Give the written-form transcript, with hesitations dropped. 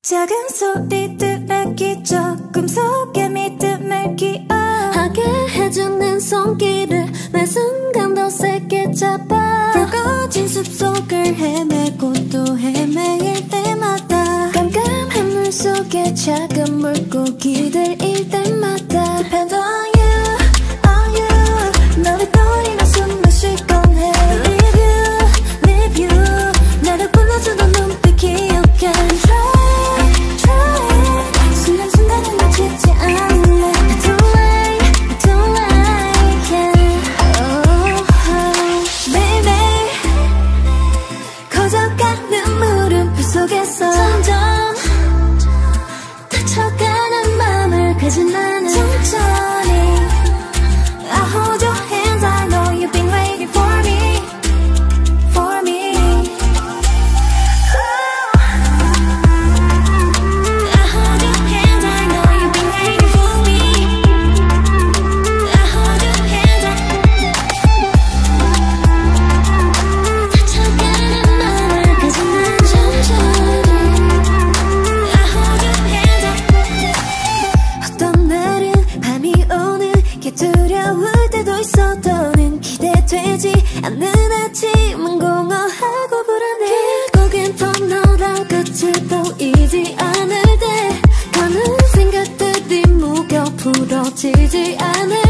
작은 소리들에 조금 속에 믿음을 기억하게 해주는 손길을 매 순간 더 세게 잡아 붉어진 숲속을 헤매고 또 헤매일 때마다 깜깜한 물 속에 작은 물고기들일 때마다 Depend on you, on you 너를 떠올리며 숨을 쉴 건해 Leave you, leave you 나를 불러주던 눈빛 기억해 순간순간은 놓치지 않을래 Don't lie, don't lie, yeah. Baby 커져가는 물음표 속에서 점점 다쳐가는 맘을 가진 나는 천천히 I hold your hands I know you've been waiting for me For me I hold your hands I know you've been waiting for me I hold your hands 다쳐가는 맘을 가진 나는 천천히 I hold your hands 어떤 날은 밤이 오는 게 두려울 때도 있어 더는 기대되지 않는 아침은 공허하고 불안해 결국엔 더 너란 끝이 보이지 않을 때 가는 생각들이 무겨 풀어지지 않을